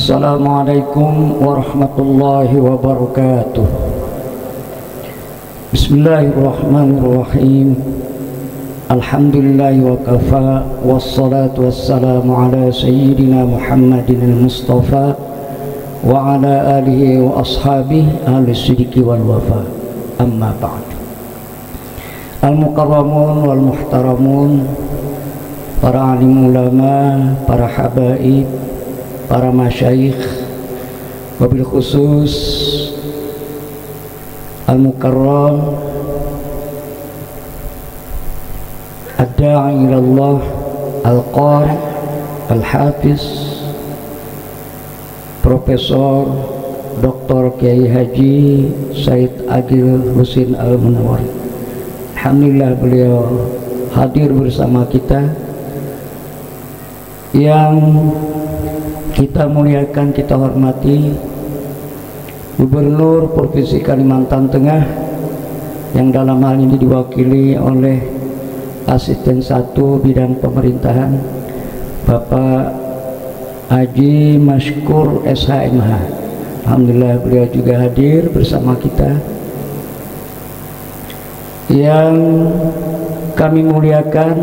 Assalamualaikum warahmatullahi wabarakatuh. Bismillahirrahmanirrahim. Alhamdulillahi wa kafa, wassalatu wassalamu ala sayyidina Muhammadin al-Mustafa wa ala alihi wa ashabihi ahli sidiki wal wafa. Amma ba'd. Al-mukarramun wal muhtaramun, para alim ulama, para habaib, para masyayikh, wabil khusus al-mukarram ad-da'i ilallah al-qari al-hafiz Profesor Dr. Kiai Haji Said Agil Husin Al-Munawar. Alhamdulillah beliau hadir bersama kita, yang kita muliakan, kita hormati Gubernur Provinsi Kalimantan Tengah, yang dalam hal ini diwakili oleh Asisten 1 Bidang Pemerintahan Bapak Haji Maskur SHMH. Alhamdulillah beliau juga hadir bersama kita. Yang kami muliakan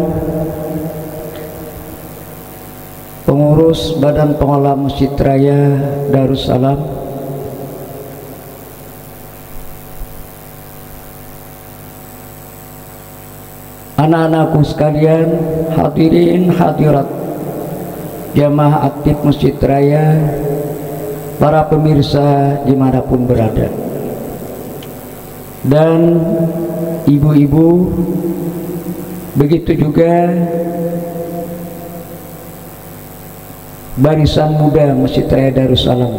pengurus Badan Pengelola Masjid Raya Darussalam, anak-anakku sekalian, hadirin hadirat, jamaah aktif Masjid Raya, para pemirsa dimanapun berada, dan ibu-ibu, begitu juga barisan muda Masjid Raya Darussalam.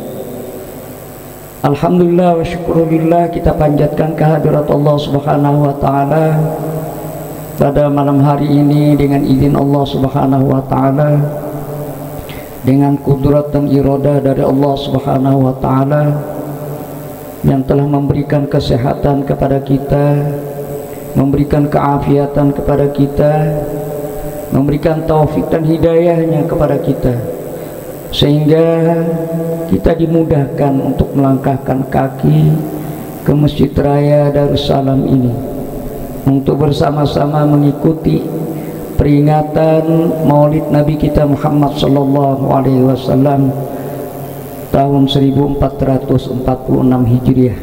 Alhamdulillah wa syukurillah, kita panjatkan kehadirat Allah Subhanahu wa ta'ala pada malam hari ini dengan izin Allah Subhanahu wa ta'ala, dengan kudrat dan iradah dari Allah Subhanahu wa ta'ala yang telah memberikan kesehatan kepada kita, memberikan keafiatan kepada kita, memberikan taufik dan hidayahnya kepada kita, sehingga kita dimudahkan untuk melangkahkan kaki ke Masjid Raya Darussalam ini untuk bersama-sama mengikuti peringatan Maulid Nabi kita Muhammad sallallahu alaihi wasallam tahun 1446 Hijriah.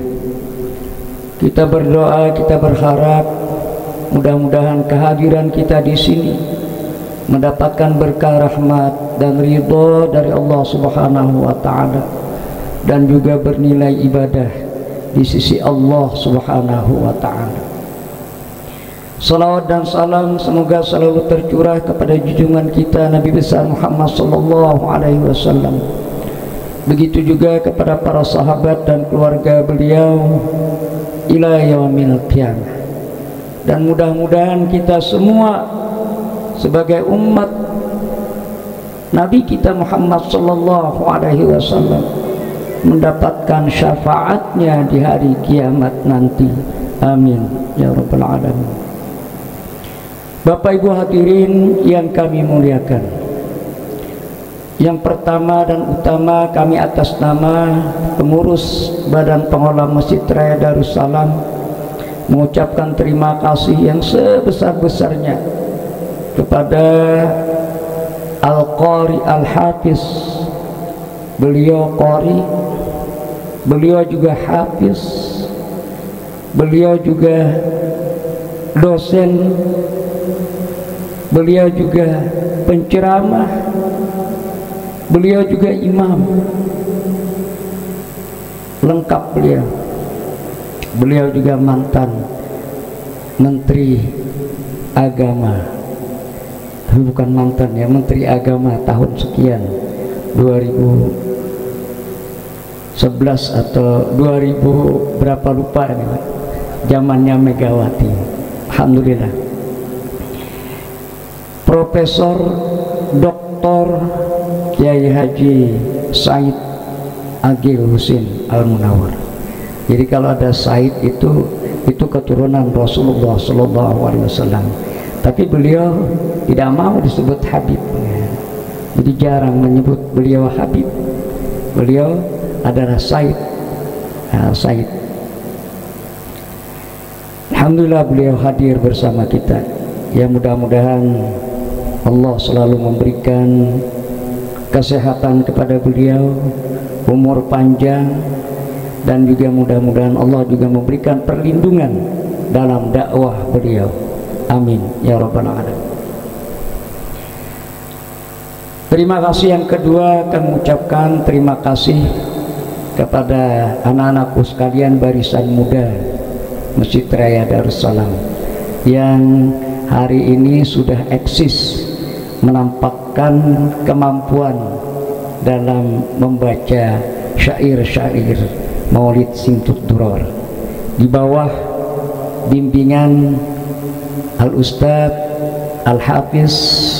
Kita berdoa, kita berharap mudah-mudahan kehadiran kita di sini mendapatkan berkah rahmat dan ridha dari Allah Subhanahu wa ta'ala, dan juga bernilai ibadah di sisi Allah Subhanahu wa ta'ala. Salawat dan salam semoga selalu tercurah kepada junjungan kita Nabi besar Muhammad sallallahu alaihi wasallam, begitu juga kepada para sahabat dan keluarga beliau ila yaumil qiyamah. Dan mudah-mudahan kita semua sebagai umat Nabi kita Muhammad sallallahu alaihi wasallam mendapatkan syafaatnya di hari kiamat nanti. Amin ya rabbal alamin. Bapak Ibu hadirin yang kami muliakan, yang pertama dan utama, kami atas nama pengurus Badan Pengelola Masjid Raya Darussalam mengucapkan terima kasih yang sebesar-besarnya kepada Al-Qari Al-Hafiz. Beliau Qari, beliau juga Hafiz, beliau juga dosen, beliau juga penceramah, beliau juga imam, lengkap beliau. Beliau juga mantan Menteri Agama, tapi bukan mantan ya, Menteri Agama tahun sekian, 2011 atau 2000 berapa lupa ini, zamannya Megawati. Alhamdulillah. Profesor Dr. Kiai Haji Said Agil Husin Al-Munawar. Jadi kalau ada Said itu keturunan Rasulullah Sallallahu Alaihi Wasallam. Tapi beliau tidak mau disebut Habib, jadi jarang menyebut beliau Habib. Beliau adalah Said. Said. Alhamdulillah beliau hadir bersama kita. Ya, mudah-mudahan Allah selalu memberikan kesehatan kepada beliau, umur panjang, dan juga mudah-mudahan Allah juga memberikan perlindungan dalam dakwah beliau. Amin ya rabbal alamin. Terima kasih. Yang kedua, kami ucapkan terima kasih kepada anak-anakku sekalian barisan muda Masjid Raya Darussalam yang hari ini sudah eksis menampakkan kemampuan dalam membaca syair-syair Maulid Simtud Duror di bawah bimbingan Al-Ustadz Al-Hafiz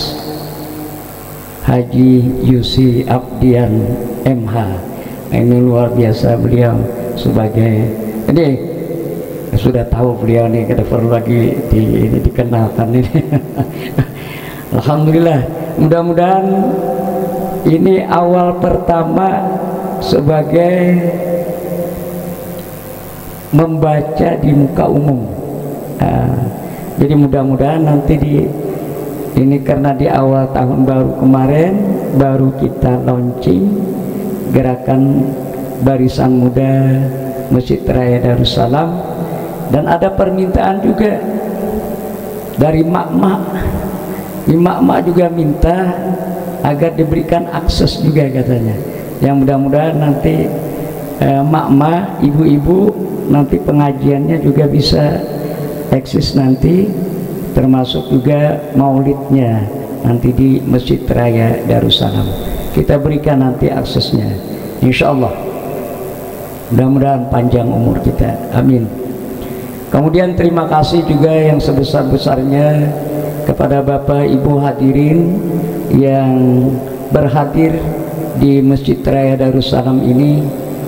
Haji Yusi Abdian MH. Ini luar biasa, beliau sebagai ini sudah tahu beliau nih, kada perlu lagi dikenalkan ini. Alhamdulillah, mudah-mudahan ini awal pertama sebagai membaca di muka umum. Jadi mudah-mudahan nanti ini karena di awal tahun baru kemarin baru kita launching gerakan barisan muda Masjid Raya Darussalam, dan ada permintaan juga dari mak-mak. Mak-mak juga minta agar diberikan akses juga katanya. Yang mudah-mudahan nanti mak-mak, ibu-ibu, nanti pengajiannya juga bisa eksis nanti, termasuk juga maulidnya nanti di Masjid Raya Darussalam. Kita berikan nanti aksesnya, insya Allah. Mudah-mudahan panjang umur kita, amin. Kemudian terima kasih juga yang sebesar-besarnya kepada Bapak Ibu hadirin yang berhadir di Masjid Raya Darussalam ini.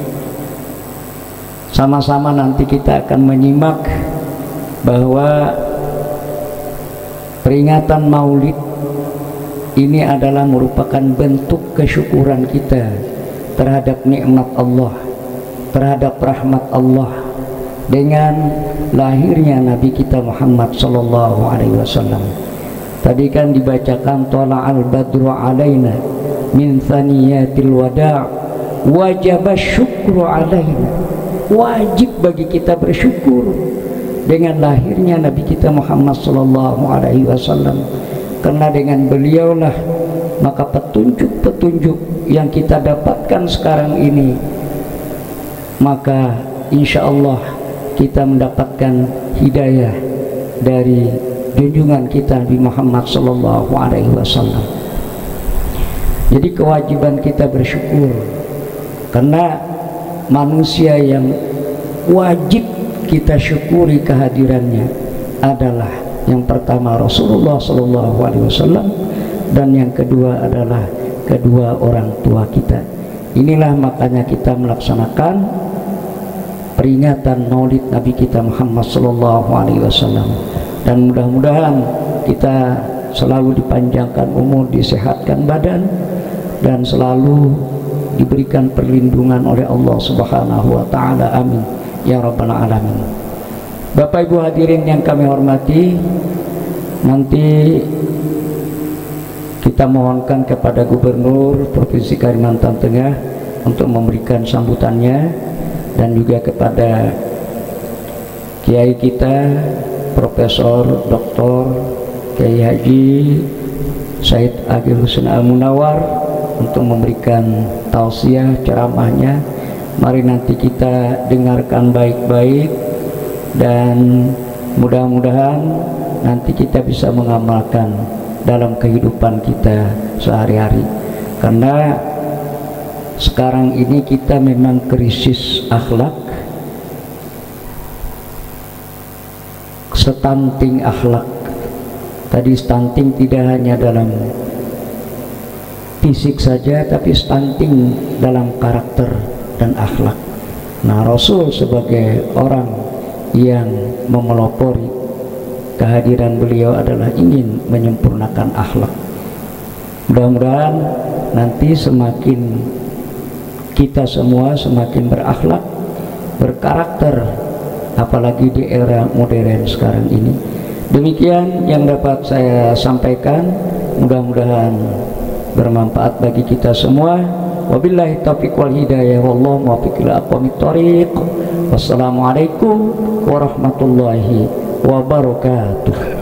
Sama-sama nanti kita akan menyimak bahwa peringatan Maulid ini adalah merupakan bentuk kesyukuran kita terhadap nikmat Allah, terhadap rahmat Allah dengan lahirnya Nabi kita Muhammad sallallahu alaihi wasallam. Tadi kan dibacakan tala'al badru alaina min thaniyatil wada' wajib syukru alaina. Wajib bagi kita bersyukur dengan lahirnya Nabi kita Muhammad sallallahu alaihi wasallam, karena dengan beliaulah maka petunjuk-petunjuk yang kita dapatkan sekarang ini, maka insya Allah kita mendapatkan hidayah dari junjungan kita Nabi Muhammad sallallahu alaihi wasallam. Jadi kewajiban kita bersyukur, karena manusia yang wajib kita syukuri kehadirannya adalah yang pertama Rasulullah sallallahu alaihi wasallam, dan yang kedua adalah kedua orang tua kita. Inilah makanya kita melaksanakan peringatan Maulid Nabi kita Muhammad sallallahu alaihi wasallam. Dan mudah-mudahan kita selalu dipanjangkan umur, disehatkan badan, dan selalu diberikan perlindungan oleh Allah Subhanahu wa taala. Amin ya rabbal alamin. Bapak Ibu hadirin yang kami hormati, nanti kita mohonkan kepada Gubernur Provinsi Kalimantan Tengah untuk memberikan sambutannya, dan juga kepada Kiai kita Profesor Dr. Kiai Haji Said Agil Husain Al-Munawar untuk memberikan tausiah ceramahnya. Mari nanti kita dengarkan baik-baik, dan mudah-mudahan nanti kita bisa mengamalkan dalam kehidupan kita sehari-hari. Karena sekarang ini kita memang krisis akhlak, stunting akhlak. Tadi stunting tidak hanya dalam fisik saja, tapi stunting dalam karakter dan akhlak. Nah, Rasul sebagai orang yang memelopori kehadiran beliau adalah ingin menyempurnakan akhlak. Mudah-mudahan nanti semakin kita semua semakin berakhlak, berkarakter, apalagi di era modern sekarang ini. Demikian yang dapat saya sampaikan, mudah-mudahan bermanfaat bagi kita semua. Wabillahi taufiq wal hidayah, wallahu muwaffiq ila aqwamit thoriq. Wassalamualaikum warahmatullahi wabarakatuh.